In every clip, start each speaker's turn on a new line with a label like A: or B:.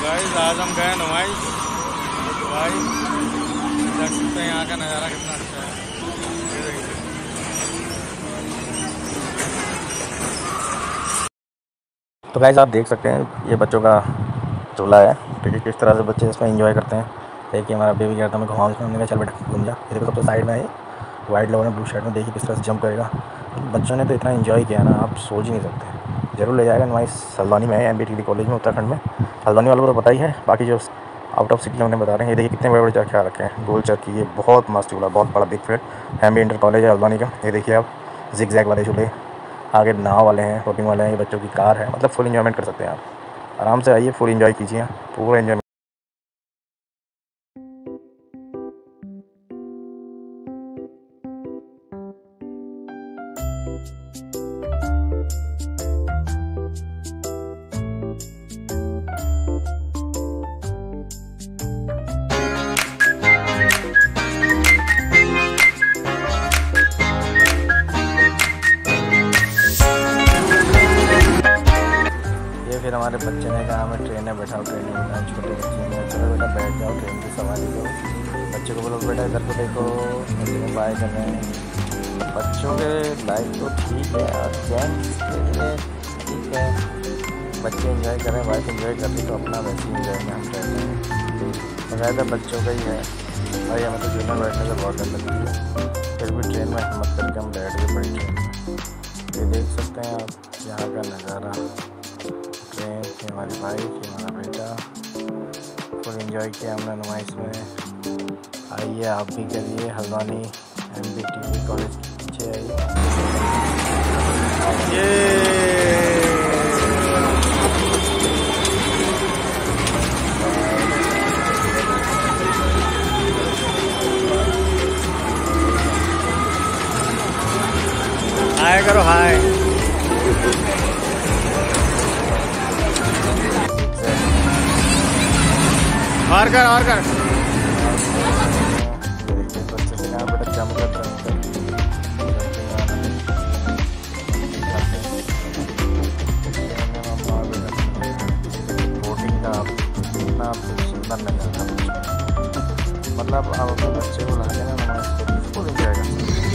A: Guys आज हम गए नुमाइश। तो भाई देख सकते हैं यहाँ का नज़ारा कितना अच्छा है।
B: तो गाइस आप देख सकते हैं ये बच्चों का झूला है। ठीक है, किस तरह से बच्चे इसमें एंजॉय करते हैं। देखिए हमारा बेबी कहता है मैं घुमाऊँ इसमें, हमने कहा चल बेटा घूम जा। ये देखो सबसे साइड में है वाइट लोगों ने ब्लू शर्ट में, देखिए किस तरह से जंप करेगा। बच्चों ने तो इतना एंजॉय किया ना, आप सोच ही नहीं सकते। ज़रूर ले जाएगा नुमाइश। हल्द्वानी में है, MBTD कॉलेज में, उत्तराखंड में। हल्द्वानी वालों को तो पता ही है, बाकी जो आउट ऑफ सिटी उन्हें बता रहे हैं। ये देखिए कितने बड़े बड़े चरखे रखे हैं, गोल चरखी। ये बहुत मस्त झूला, बहुत बड़ा big fat MB inter college है हल्द्वानी का। ये देखिए आप जिग जैग वाले झूले, आगे नाव वाले हैं, बोटिंग वाले हैं, ये बच्चों की कार है। मतलब फुल एंजॉयमेंट कर सकते हैं आप। आराम से आइए, फुल एंजॉय कीजिए, पूरा एंजॉय। फिर हमारे बच्चे ने कहा मैं ट्रेन में बैठा हूँ, ट्रेन में बैठा। छोटे बच्चे ने चलो बेटा बैठ जाओ ट्रेन की सवारी को। बच्चे को बोलो बेटा इधर को देखो, बच्चे बाय कर रहे हैं। बच्चों के लाइफ तो ठीक है और जेंट्स के लिए ठीक है। बच्चे एंजॉय करें, वाइफ एंजॉय कर रही तो अपना वैसे ही एंजॉय में हम रहते हैं। बकायदा बच्चों का ही है भाई। हमें तो ट्रेन में बैठने से बहुत डर लगती है, फिर भी ट्रेन में हिम्मत करके हम बैठ गए बड़ी ट्रेन में। ये देख सकते हैं आप यहाँ का नज़ारा। ट्रेन ये हमारी बाइक, ये हमारा बेटा। फुल एंजॉय किया हमने नुमाइश में। आइए आप भी करिए, हल्द्वानी MBTD कॉलेज के पीछे आइए।
A: हाय करो हाय। और कर
B: बच्चे से कहा बेटा जंप कर रहे हैं। बोटिंग का इतना सुंदर नज़ारा, मतलब आप अपने बच्चे को ला के ना नुमाइश फुल एंजॉय कर सकते हैं।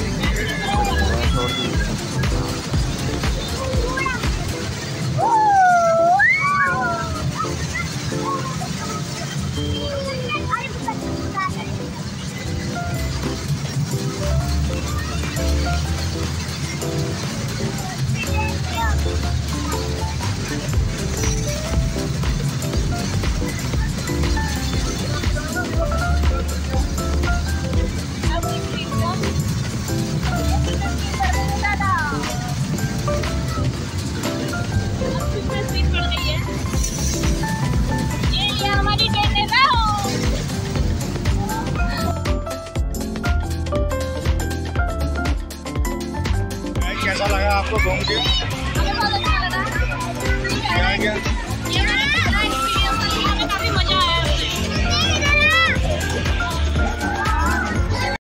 A: कैसा लगा आपको घूम के?